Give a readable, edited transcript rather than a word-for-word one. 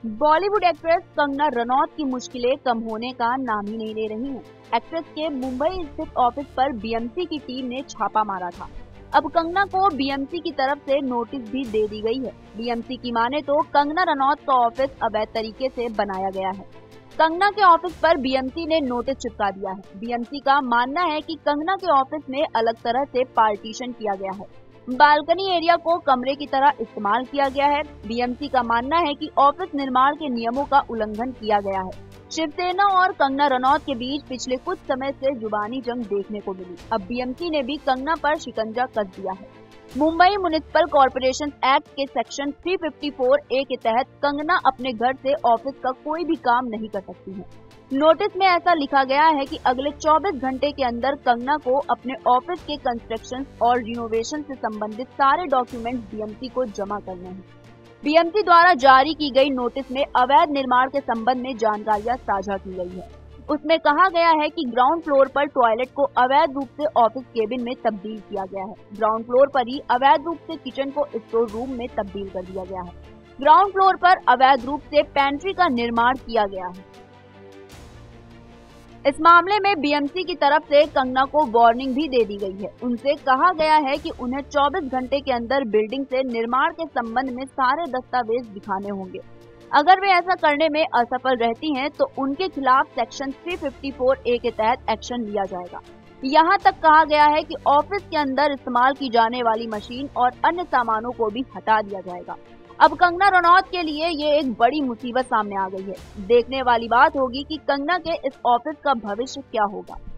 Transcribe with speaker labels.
Speaker 1: Bollywood actress Kangana Ranaut की मुश्किलें कम होने का नाम ही नहीं ले रही हैं। एक्ट्रेस के मुंबई स्थित ऑफिस पर बीएमसी की टीम ने छापा मारा था। अब कंगना को बीएमसी की तरफ से नोटिस भी दे दी गई है। बीएमसी की माने तो कंगना रनौत का ऑफिस अवैध तरीके से बनाया गया है। कंगना के ऑफिस पर बीएमसी ने नोटिस चिपका दिया है। बीएमसी का मानना है कि कंगना के ऑफिस में अलग तरह से पार्टीशन किया गया है। बालकनी एरिया को कमरे की तरह इस्तेमाल किया गया है। बीएमसी का मानना है कि ऑफिस निर्माण के नियमों का उल्लंघन किया गया है। शिवसेना और कंगना रनौत के बीच पिछले कुछ समय से जुबानी जंग देखने को मिली। अब बीएमसी ने भी कंगना पर शिकंजा कस दिया है। मुंबई म्युनिसिपल कॉर्पोरेशन एक्ट के सेक्शन 354A के तहत कंगना अपने घर से ऑफिस का कोई भी काम नहीं कर सकती है। नोटिस में ऐसा लिखा गया है कि अगले 24 घंटे के अंदर कंगना को अपने ऑफिस के कंस्ट्रक्शन और रिनोवेशन से संबंधित सारे डॉक्यूमेंट्स बीएमसी को जमा करने हैं। बीएमसी द्वारा जारी की गई नोटिस में अवैध निर्माण के संबंध में जानकारियां साझा की गई है। उसमें कहा गया है कि ग्राउंड फ्लोर पर टॉयलेट को अवैध रूप से ऑफिस केबिन में तब्दील किया गया है। ग्राउंड फ्लोर पर ही अवैध रूप से किचन को स्टोर रूम में तब्दील कर दिया गया है। ग्राउंड फ्लोर पर अवैध रूप से पेंट्री का निर्माण किया गया है। इस मामले में बीएमसी की तरफ से कंगना को वार्निंग भी दे दी गई है। उनसे कहा गया है कि उन्हें 24 घंटे के अंदर बिल्डिंग से निर्माण के संबंध में सारे दस्तावेज दिखाने होंगे। अगर वे ऐसा करने में असफल रहती हैं तो उनके खिलाफ सेक्शन 354A के तहत एक्शन लिया जाएगा। यहाँ तक कहा गया है कि ऑफिस के अंदर इस्तेमाल की जाने वाली मशीन और अन्य सामानों को भी हटा दिया जाएगा। अब कंगना रनौत के लिए ये एक बड़ी मुसीबत सामने आ गई है। देखने वाली बात होगी कि कंगना के इस ऑफिस का भविष्य क्या होगा।